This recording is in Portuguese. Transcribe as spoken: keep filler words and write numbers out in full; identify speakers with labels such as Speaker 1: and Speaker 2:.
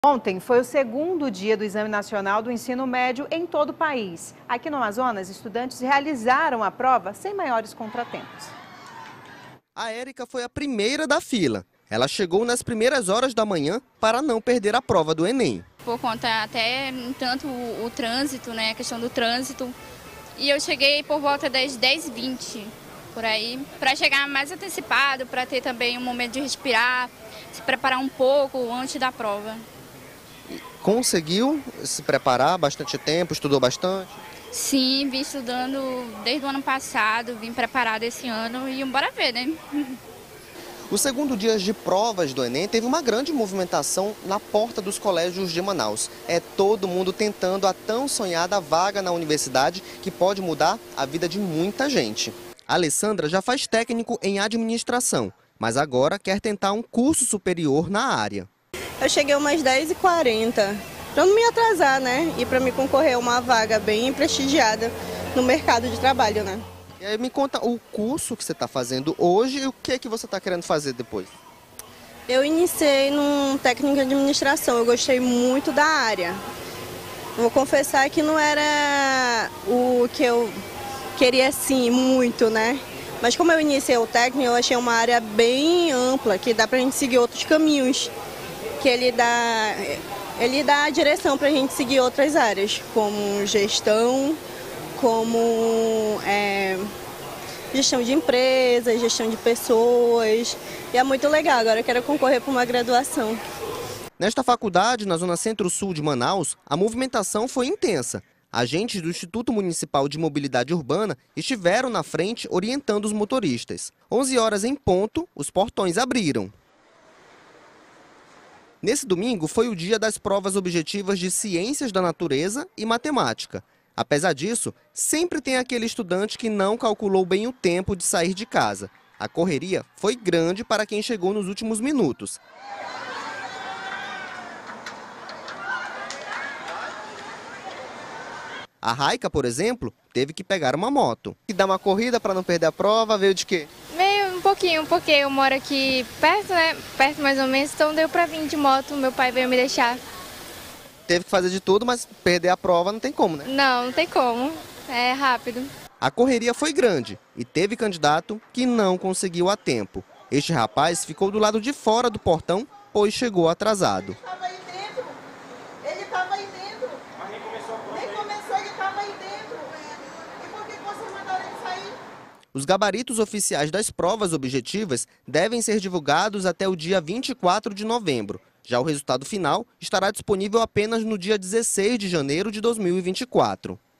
Speaker 1: Ontem foi o segundo dia do Exame Nacional do Ensino Médio em todo o país. Aqui no Amazonas, estudantes realizaram a prova sem maiores contratempos.
Speaker 2: A Érica foi a primeira da fila. Ela chegou nas primeiras horas da manhã para não perder a prova do Enem.
Speaker 3: Por conta até tanto o, o trânsito, né, a questão do trânsito. E eu cheguei por volta das dez e vinte, por aí, para chegar mais antecipado, para ter também um momento de respirar, se preparar um pouco antes da prova.
Speaker 2: Conseguiu se preparar bastante tempo, estudou bastante?
Speaker 3: Sim, vim estudando desde o ano passado, vim preparada esse ano e bora ver, né?
Speaker 2: O segundo dia de provas do Enem teve uma grande movimentação na porta dos colégios de Manaus. É todo mundo tentando a tão sonhada vaga na universidade que pode mudar a vida de muita gente. A Alessandra já faz técnico em administração, mas agora quer tentar um curso superior na área.
Speaker 4: Eu cheguei umas dez e quarenta, para não me atrasar, né? E para me concorrer a uma vaga bem prestigiada no mercado de trabalho, né?
Speaker 2: E aí me conta o curso que você está fazendo hoje e o que é que você está querendo fazer depois?
Speaker 4: Eu iniciei num técnico de administração, eu gostei muito da área. Vou confessar que não era o que eu queria assim, muito, né? Mas como eu iniciei o técnico, eu achei uma área bem ampla, que dá para a gente seguir outros caminhos. Que ele dá, ele dá a direção para a gente seguir outras áreas, como gestão, como é, gestão de empresas, gestão de pessoas. E é muito legal, agora eu quero concorrer para uma graduação.
Speaker 2: Nesta faculdade, na zona centro-sul de Manaus, a movimentação foi intensa. Agentes do Instituto Municipal de Mobilidade Urbana estiveram na frente orientando os motoristas. onze horas em ponto, os portões abriram. Nesse domingo foi o dia das provas objetivas de Ciências da Natureza e Matemática. Apesar disso, sempre tem aquele estudante que não calculou bem o tempo de sair de casa. A correria foi grande para quem chegou nos últimos minutos. A Raika, por exemplo, teve que pegar uma moto. E dar uma corrida para não perder a prova, veio de quê?
Speaker 5: Meio um pouquinho, porque eu moro aqui perto, né? Perto mais ou menos, então deu pra vir de moto, meu pai veio me deixar.
Speaker 2: Teve que fazer de tudo, mas perder a prova não tem como, né?
Speaker 5: Não, não tem como, é rápido.
Speaker 2: A correria foi grande e teve candidato que não conseguiu a tempo. Este rapaz ficou do lado de fora do portão, pois chegou atrasado.
Speaker 4: Ele estava aí dentro, ele estava aí dentro. Mas nem começou a prova. Nem começou, ele estava aí dentro. E por que você mandaram ele sair?
Speaker 2: Os gabaritos oficiais das provas objetivas devem ser divulgados até o dia vinte e quatro de novembro. Já o resultado final estará disponível apenas no dia dezesseis de janeiro de dois mil e vinte e quatro.